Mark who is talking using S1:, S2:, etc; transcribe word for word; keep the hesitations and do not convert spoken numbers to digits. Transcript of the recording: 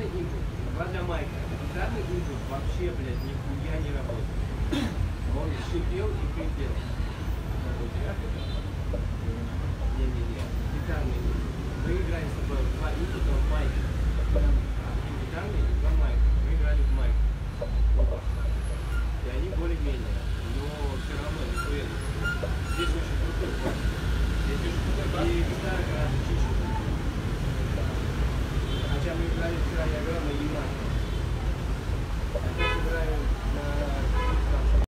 S1: гитарный импульс, два для Майка. Гитарный импульс вообще, блядь, нихуя не работает. Он шипел и хрипел. Не-не-не, гитарный импульс. Мы играли с тобой два импульса в майке. Гитарный и два майка. Мы играли в майке. Оба. И они более-менее. Но все равно нихуя не. Здесь очень крутой ход. Здесь очень крутой. И гитара гораздо чище. Хотя мы играли вчера, я говорил,